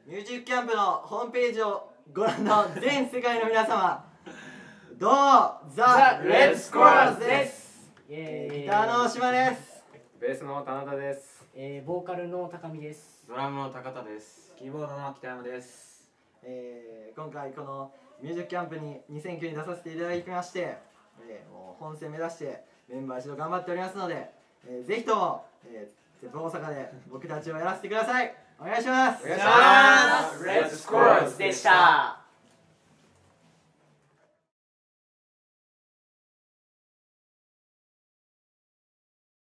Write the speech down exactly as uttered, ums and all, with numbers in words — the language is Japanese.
ミュージックキャンプのホームページをご覧の全世界の皆様、どうもザ・レッツコーラスです。ギターの大島です。 ベースの棚田です。 えー、ボーカルの高見です。 ドラムの高田です。キーボードの北山です。 えー、今回このミュージックキャンプににせんきゅうに出させていただきまして、えー、もう本戦目指してメンバー一度頑張っておりますので、えー、ぜひとも、えー、ゼップ大阪で僕たちをやらせてください。お願いします。 お願いします。 レッツコーラスでした。